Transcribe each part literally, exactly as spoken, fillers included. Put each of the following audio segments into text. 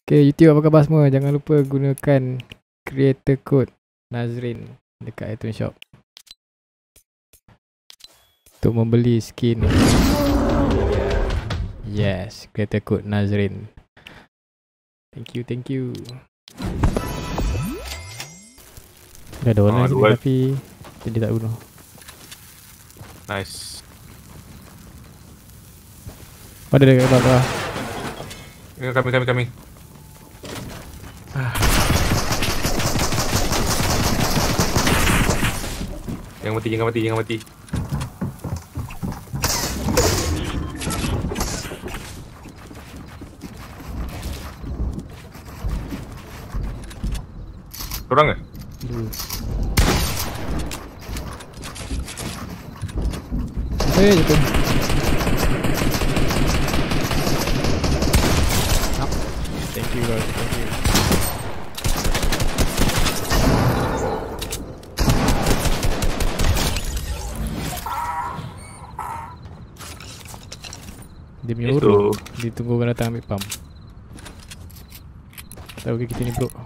Okay, YouTube apa khabar semua? Jangan lupa gunakan creator code Nazrin dekat iTunes Shop untuk membeli skin. Yes, creator code Nazrin. Thank you, thank you. Dah ada orang sini tapi dia tak bunuh. Nice. Ada dekat bawah. Kami, kami, kami. Jangan mati, jangan mati, jangan mati. Orang ke? Hmm. Eh, jatuh. Thank you, guys. Thank you. Dia punya urut. Dia tunggu orang datang ambil pump. Tahu ke kita ni bro.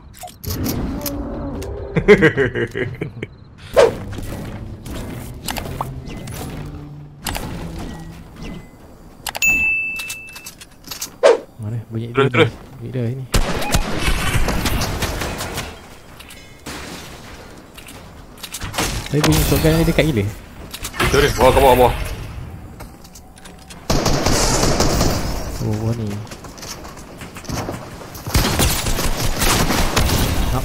Mana bunyi terus, dia terus. Bunyi dah ini. Tapi bunyi shotgun ni dekat gila. Itu dia, bawah ke bawah, bawah. Oh, bawah ni. Nak.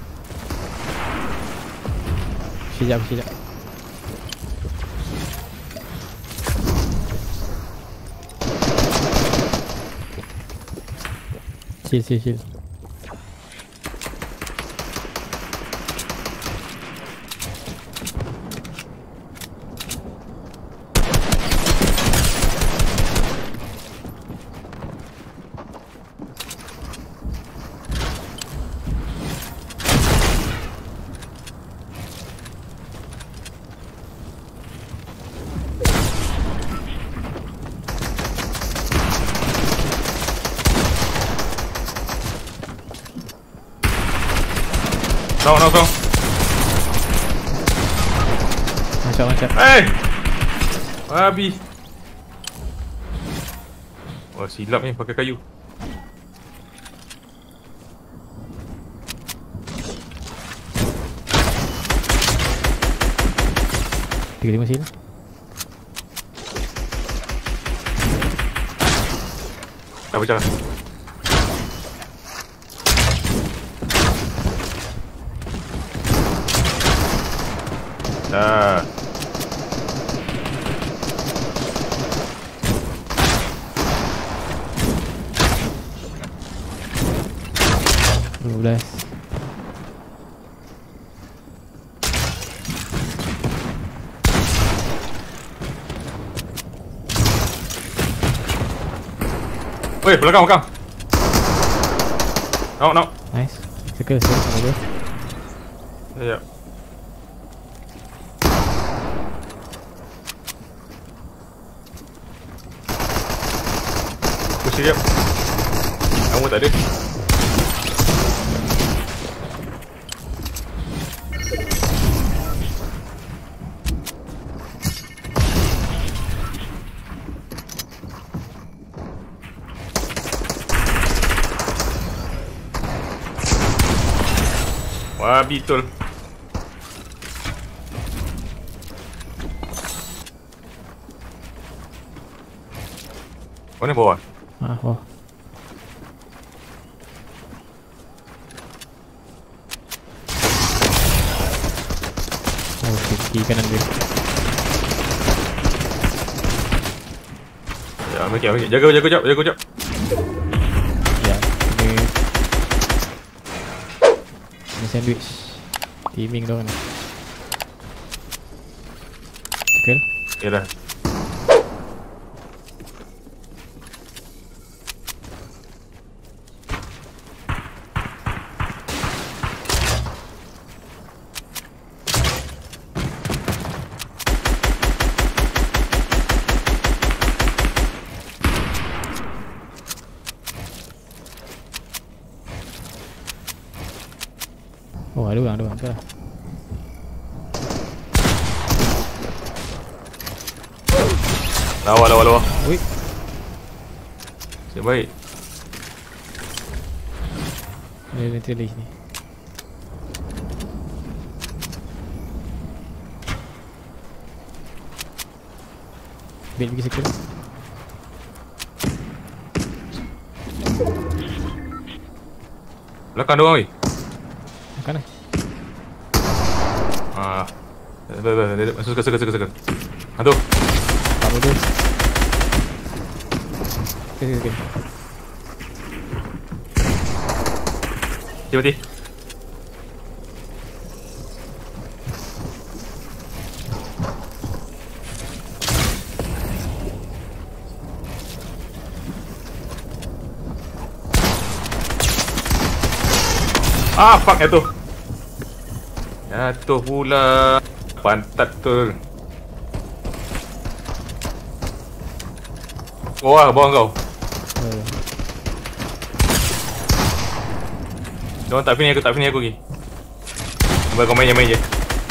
Sekejap, sekejap. Chill, chill, chill. Kau, kau, kau. Macam, macam. Eh! Habis. Wah, silap ni pakai kayu. Tiga lima sini. Dah berjalan. Dah. Dua belas. Weh, belakang, belakang. Nak, nak. Nice. Circle, circle. Circle. Sekejap. Sekejap. Kamu tak ada. Wah, betul. Mana bawah? Ah, oh. Oh, kiri kanan dia. Ya, ambil, ambil. Jaga, jaga, jap, jaga, jap. Ya, ini ini sandwich. Teaming dong ni. Circle. Ya dah. Oh ada orang, ada orang. Betul lah. Lawa, lawa, lawa. Ui. Siap baik. Ada ventilator ni. Bait pergi circle. Belakang ada orang weh. Makan lah. Ah. Dah, dah, dah. Masuk circle, circle, circle. Hantu. Tak bodoh. Okay, okay, okay. Mati, mati. Ah, fuck jatuh. Jatuh pula. Pantat tu. Bawah, bawah kau. Oh. Diorang tak finish aku, tak finish aku lagi. Sampai kau main je, main je.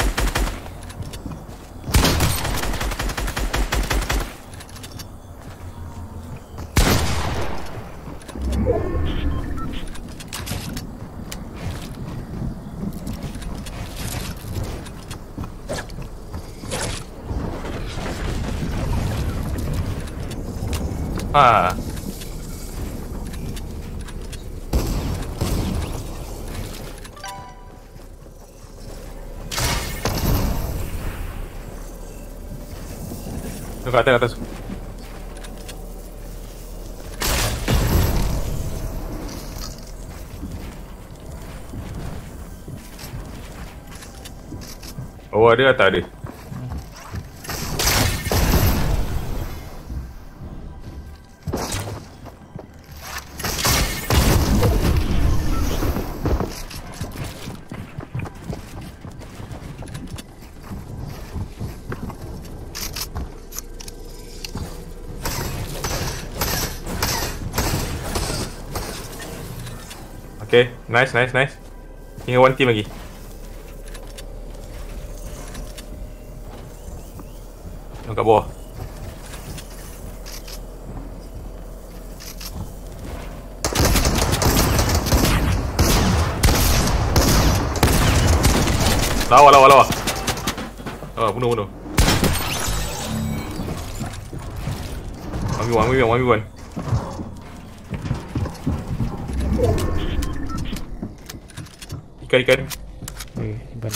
Ha. Tu kat atas, kat atas. Oh ada atau ada? Okay, nice, nice, nice. Tinggal one team lagi. Yang kat bawah. Lawa, lawa, lawa. Ah, bunuh, bunuh. one v one, one v one, one v one. Ikan, ikan. Eh, simpan.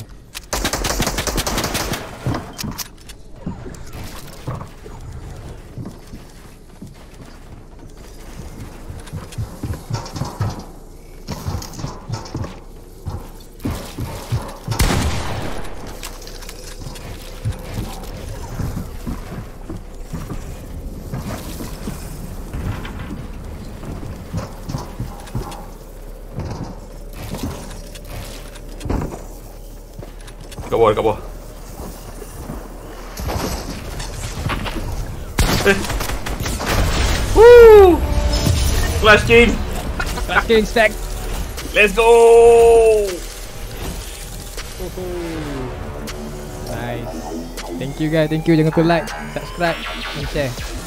Dekat bawah, dekat bawah. Eh. Woo! Clutch king. Clutch king stack. Let's go. Nice. Thank you guys, thank you. Jangan lupa like, subscribe dan share.